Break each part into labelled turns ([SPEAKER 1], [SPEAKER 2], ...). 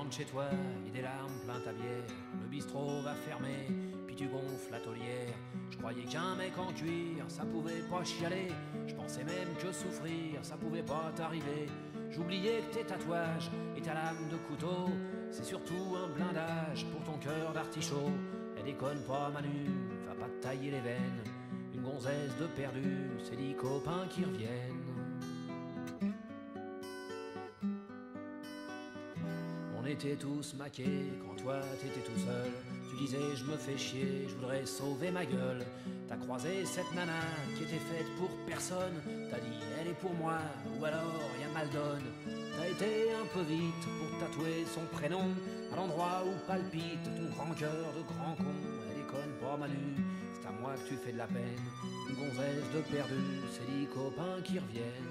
[SPEAKER 1] rentres chez toi et des larmes plein ta bière. Le bistrot va fermer, puis tu gonfles la taulière. Je croyais qu'un mec en cuir, ça pouvait pas chialer. Je pensais même que souffrir, ça pouvait pas t'arriver. J'oubliais que tes tatouages et ta lame de couteau, c'est surtout un blindage pour ton cœur d'artichaut. Et déconne pas Manu, va pas te tailler les veines. Une gonzesse de perdu, c'est 10 copains qui reviennent. On était tous maqués quand toi t'étais tout seul. Tu disais je me fais chier, je voudrais sauver ma gueule. T'as croisé cette nana qui était faite pour personne. T'as dit elle est pour moi ou alors y'a mal donne. T'as été un peu vite pour tatouer son prénom à l'endroit où palpite ton grand cœur de grand con. Elle déconne pas Manu, c'est à moi que tu fais de la peine. Une gonzesse de perdu, c'est 10 copains qui reviennent.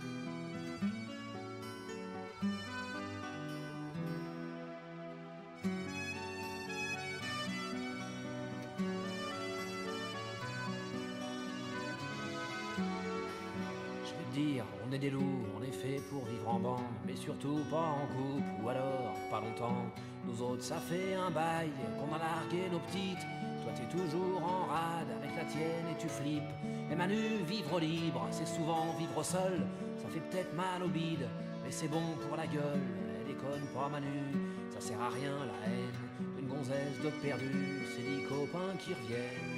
[SPEAKER 1] Dire, on est des loups, on est fait pour vivre en bande, mais surtout pas en couple, ou alors pas longtemps. Nous autres, ça fait un bail qu'on a largué nos petites. Toi, t'es toujours en rade avec la tienne et tu flippes. Et Manu, vivre libre, c'est souvent vivre seul. Ça fait peut-être mal au bide, mais c'est bon pour la gueule. Elle déconne pas Manu, ça sert à rien la haine. Une gonzesse de perdu, c'est 10 copains qui reviennent.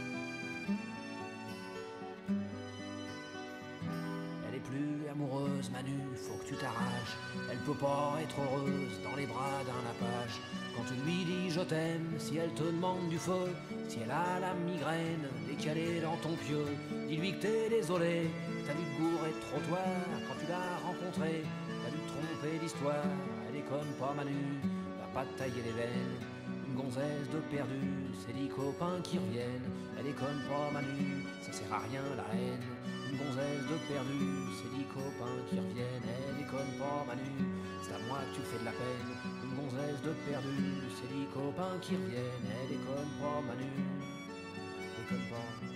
[SPEAKER 1] Elle est plus amoureuse, Manu, faut que tu t'arraches. Elle peut pas être heureuse dans les bras d'un apache. Quand tu lui dis je t'aime, si elle te demande du feu, si elle a la migraine décalée dans ton pieu, dis-lui que t'es désolé, t'as dû te gourer de trottoir quand tu l'as rencontrée, t'as dû te tromper d'histoire. Elle déconne pas Manu, va pas te tailler les veines. Une gonzesse de perdu, c'est 10 copains qui reviennent. Elle déconne pas Manu, ça sert à rien la haine. Une gonzesse de perdu, c'est 10 copains qui reviennent. Elle déconne pas Manu, c'est à moi que tu fais de la peine. Une gonzesse de perdu, c'est 10 copains qui reviennent. Elle déconne pas Manu, déconne pas.